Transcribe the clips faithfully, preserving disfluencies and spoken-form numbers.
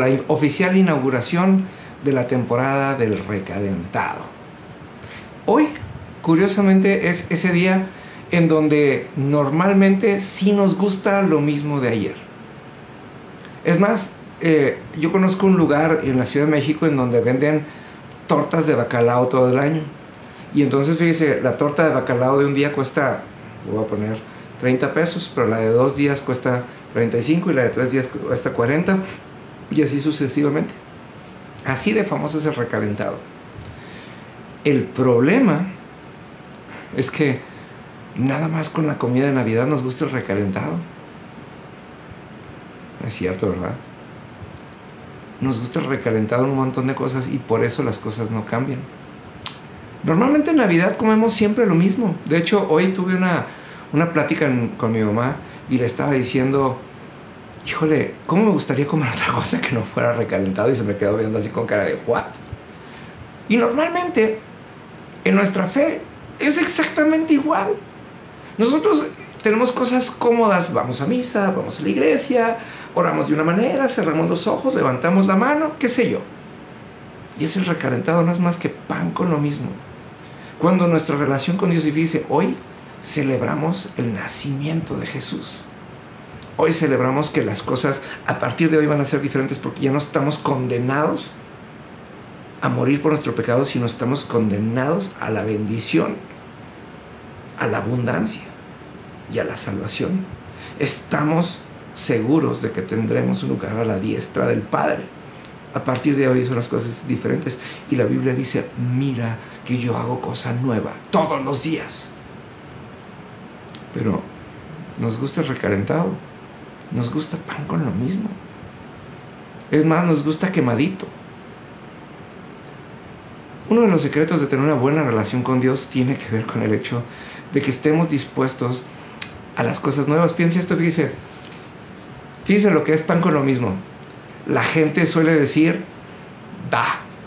la oficial inauguración de la temporada del recalentado. Hoy, curiosamente, es ese día en donde normalmente sí nos gusta lo mismo de ayer. Es más, eh, yo conozco un lugar en la Ciudad de México en donde venden tortas de bacalao todo el año. Y entonces, fíjese, la torta de bacalao de un día cuesta, voy a poner treinta pesos, pero la de dos días cuesta treinta y cinco y la de tres días cuesta cuarenta, y así sucesivamente. Así de famoso es el recalentado. El problema es que nada más con la comida de Navidad nos gusta el recalentado. Es cierto, ¿verdad? Nos gusta el recalentado en un montón de cosas y por eso las cosas no cambian. Normalmente en Navidad comemos siempre lo mismo. De hecho, hoy tuve una, una plática en, con mi mamá y le estaba diciendo, híjole, ¿cómo me gustaría comer otra cosa que no fuera recalentado? Y se me quedó viendo así con cara de ¿what? Y normalmente en nuestra fe es exactamente igual. Nosotros tenemos cosas cómodas, vamos a misa, vamos a la iglesia, oramos de una manera, cerramos los ojos, levantamos la mano, qué sé yo. Y es el recalentado, no es más que pan con lo mismo. Cuando nuestra relación con Dios, y fíjese, hoy celebramos el nacimiento de Jesús. Hoy celebramos que las cosas a partir de hoy van a ser diferentes porque ya no estamos condenados a morir por nuestro pecado, sino estamos condenados a la bendición, a la abundancia y a la salvación. Estamos seguros de que tendremos un lugar a la diestra del Padre. A partir de hoy son las cosas diferentes. Y la Biblia dice, mira que yo hago cosa nueva todos los días. Pero nos gusta el recalentado. Nos gusta pan con lo mismo. Es más, nos gusta quemadito. Uno de los secretos de tener una buena relación con Dios tiene que ver con el hecho de que estemos dispuestos a las cosas nuevas. Piense esto, fíjese. Fíjese lo que es pan con lo mismo. La gente suele decir, da.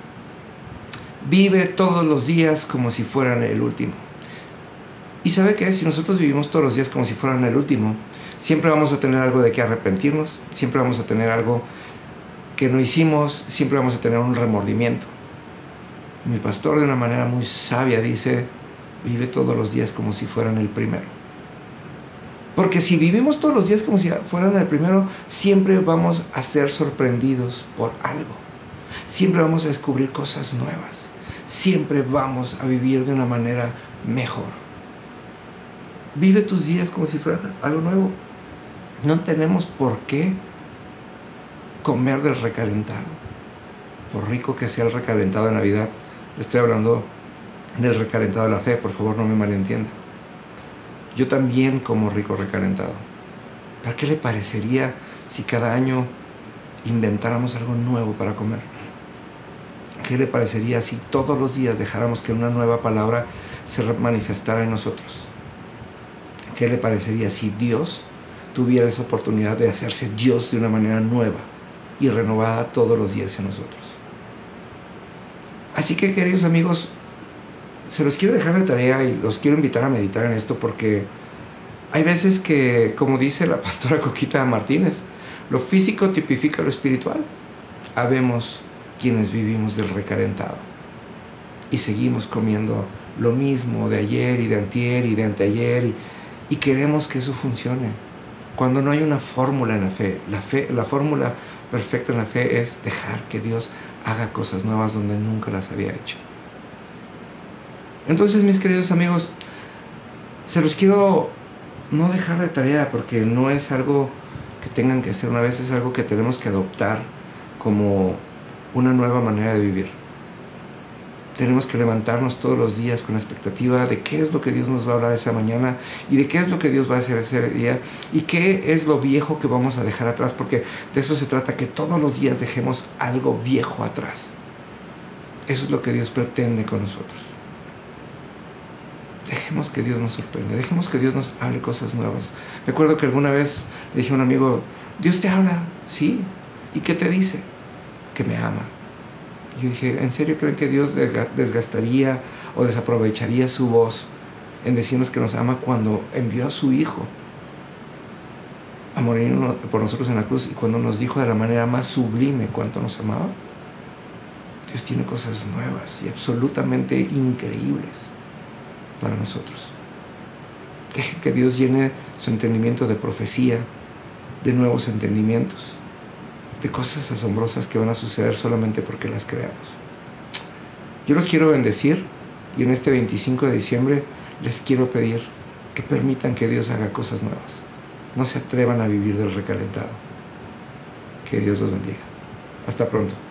Vive todos los días como si fueran el último. ¿Y sabe qué? Si nosotros vivimos todos los días como si fueran el último, siempre vamos a tener algo de qué arrepentirnos, siempre vamos a tener algo que no hicimos, siempre vamos a tener un remordimiento. Mi pastor, de una manera muy sabia, dice, vive todos los días como si fueran el primero. Porque si vivimos todos los días como si fueran el primero, siempre vamos a ser sorprendidos por algo. Siempre vamos a descubrir cosas nuevas. Siempre vamos a vivir de una manera mejor. Vive tus días como si fueran algo nuevo. No tenemos por qué comer del recalentado. Por rico que sea el recalentado de Navidad, estoy hablando del recalentado de la fe, por favor no me malentienda. Yo también como rico recalentado. ¿Para qué le parecería si cada año inventáramos algo nuevo para comer? ¿Qué le parecería si todos los días dejáramos que una nueva palabra se manifestara en nosotros? ¿Qué le parecería si Dios tuviera esa oportunidad de hacerse Dios de una manera nueva y renovada todos los días en nosotros? Así que, queridos amigos, se los quiero dejar de tarea y los quiero invitar a meditar en esto, porque hay veces que, como dice la pastora Coquita Martínez, lo físico tipifica lo espiritual. Habemos quienes vivimos del recalentado y seguimos comiendo lo mismo de ayer y de antier y de anteayer y, y queremos que eso funcione, cuando no hay una fórmula en la fe. La fe, la fórmula perfecta en la fe es dejar que Dios haga cosas nuevas donde nunca las había hecho. Entonces, mis queridos amigos, se los quiero no dejar de tarea, porque no es algo que tengan que hacer una vez, es algo que tenemos que adoptar como una nueva manera de vivir. Tenemos que levantarnos todos los días con la expectativa de qué es lo que Dios nos va a hablar esa mañana y de qué es lo que Dios va a hacer ese día y qué es lo viejo que vamos a dejar atrás, porque de eso se trata, que todos los días dejemos algo viejo atrás. Eso es lo que Dios pretende con nosotros. Dejemos que Dios nos sorprenda, dejemos que Dios nos hable cosas nuevas. Recuerdo que alguna vez le dije a un amigo, Dios te habla, ¿sí? ¿Y qué te dice? Que me ama. Y yo dije, ¿en serio creen que Dios desgastaría o desaprovecharía su voz en decirnos que nos ama cuando envió a su Hijo a morir por nosotros en la cruz, y cuando nos dijo de la manera más sublime cuánto nos amaba, Dios tiene cosas nuevas y absolutamente increíbles para nosotros. Deje que Dios llene su entendimiento de profecía, de nuevos entendimientos, de cosas asombrosas que van a suceder solamente porque las creamos. Yo los quiero bendecir, y en este veinticinco de diciembre les quiero pedir que permitan que Dios haga cosas nuevas. No se atrevan a vivir del recalentado. Que Dios los bendiga. Hasta pronto.